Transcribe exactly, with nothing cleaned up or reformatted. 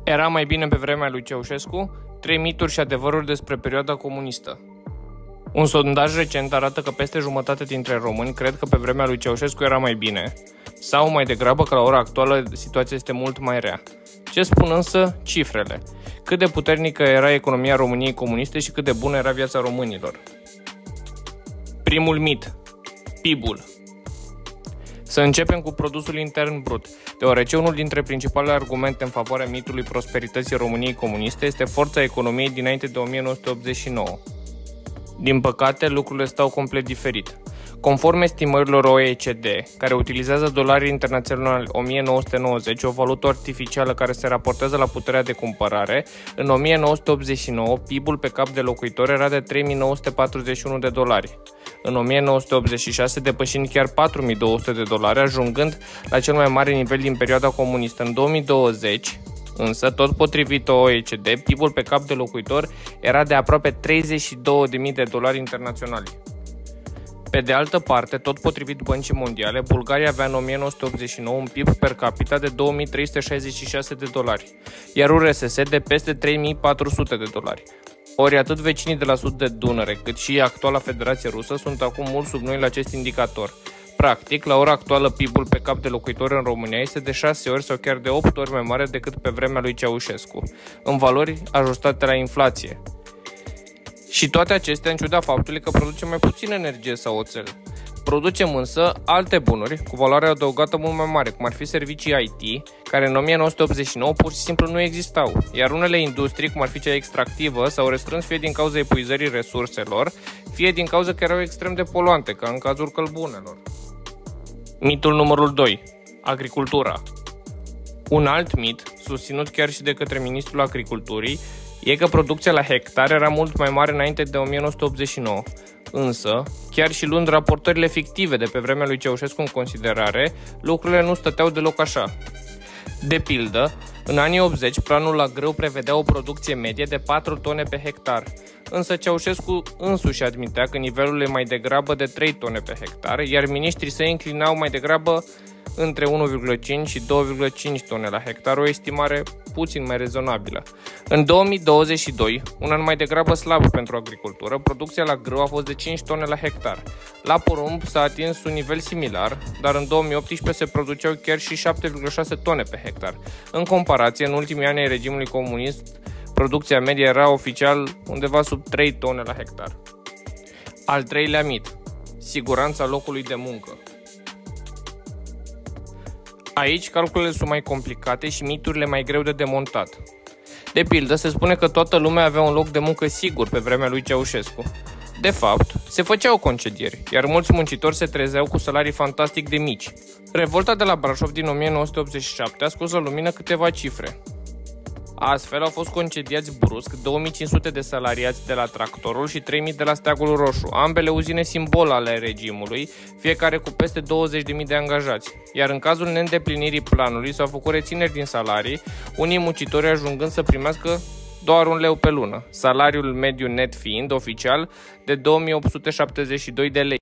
Era mai bine pe vremea lui Ceaușescu? Trei mituri și adevăruri despre perioada comunistă. Un sondaj recent arată că peste jumătate dintre români cred că pe vremea lui Ceaușescu era mai bine, sau mai degrabă că la ora actuală situația este mult mai rea. Ce spun însă cifrele? Cât de puternică era economia României comuniste și cât de bună era viața românilor? Primul mit. P I B-ul. Să începem cu produsul intern brut, deoarece unul dintre principalele argumente în favoarea mitului prosperității României comuniste este forța economiei dinainte de o mie nouă sute optzeci și nouă. Din păcate, lucrurile stau complet diferit. Conform estimărilor O E C D, care utilizează dolari internaționali o mie nouă sute nouăzeci, o valută artificială care se raportează la puterea de cumpărare, în o mie nouă sute optzeci și nouă P I B-ul pe cap de locuitor era de trei mii nouă sute patruzeci și unu de dolari. În o mie nouă sute optzeci și șase depășind chiar patru mii două sute de dolari, ajungând la cel mai mare nivel din perioada comunistă. În două mii douăzeci, însă, tot potrivit O E C D, P I B-ul pe cap de locuitor era de aproape treizeci și două de mii de dolari internaționali. Pe de altă parte, tot potrivit Băncii Mondiale, Bulgaria avea în o mie nouă sute optzeci și nouă un P I B per capita de două mii trei sute șaizeci și șase de dolari, iar U R S S de peste trei mii patru sute de dolari. Ori atât vecinii de la sud de Dunăre, cât și actuala Federație Rusă sunt acum mult sub noi la acest indicator. Practic, la ora actuală P I B-ul pe cap de locuitor în România este de șase ori sau chiar de opt ori mai mare decât pe vremea lui Ceaușescu, în valori ajustate la inflație. Și toate acestea în ciuda faptului că producem mai puțin energie sau oțel. Producem însă alte bunuri cu valoare adăugată mult mai mare, cum ar fi servicii I T, care în o mie nouă sute optzeci și nouă pur și simplu nu existau, iar unele industrii, cum ar fi cea extractivă, s-au restrâns fie din cauza epuizării resurselor, fie din cauza că erau extrem de poluante, ca în cazul călbunelor. Mitul numărul doi. Agricultura. Un alt mit, susținut chiar și de către Ministrul Agriculturii, e că producția la hectar era mult mai mare înainte de o mie nouă sute optzeci și nouă. Însă, chiar și luând raportările fictive de pe vremea lui Ceaușescu în considerare, lucrurile nu stăteau deloc așa. De pildă, în anii optzeci, planul la grâu prevedea o producție medie de patru tone pe hectar, însă Ceaușescu însuși admitea că nivelul e mai degrabă de trei tone pe hectar, iar miniștrii se înclinau mai degrabă între unu virgulă cinci și doi virgulă cinci tone la hectar, o estimare puțin mai rezonabilă. În două mii douăzeci și doi, un an mai degrabă slab pentru agricultură, producția la grâu a fost de cinci tone la hectar. La porumb s-a atins un nivel similar, dar în două mii optsprezece se produceau chiar și șapte virgulă șase tone pe hectar. În comparație, în ultimii ani ai regimului comunist, producția medie era oficial undeva sub trei tone la hectar. Al treilea mit. Siguranța locului de muncă. Aici calculele sunt mai complicate și miturile mai greu de demontat. De pildă, se spune că toată lumea avea un loc de muncă sigur pe vremea lui Ceaușescu. De fapt, se făceau concedieri, iar mulți muncitori se trezeau cu salarii fantastic de mici. Revolta de la Brașov din o mie nouă sute optzeci și șapte a scos la lumină câteva cifre. Astfel au fost concediați brusc două mii cinci sute de salariați de la Tractorul și trei mii de la Steagul Roșu, ambele uzine simbol ale regimului, fiecare cu peste douăzeci de mii de angajați. Iar în cazul neîndeplinirii planului s-au făcut rețineri din salarii, unii muncitori ajungând să primească doar un leu pe lună, salariul mediu net fiind oficial de două mii opt sute șaptezeci și doi de lei.